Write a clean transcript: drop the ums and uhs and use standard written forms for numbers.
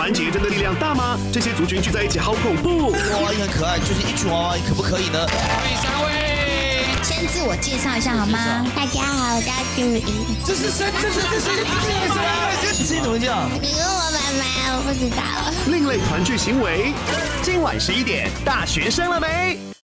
团结真的力量大吗？这些族群聚在一起好恐怖。 娃娃音很可爱，就是一群娃娃音，可不可以呢？ 欢迎3位， 先自我介绍一下好吗？大家好，我叫朱怡。 这是什么？这怎么讲？ 你问我妈妈，我不知道。 另类团聚行为，今晚11点，大学生了没？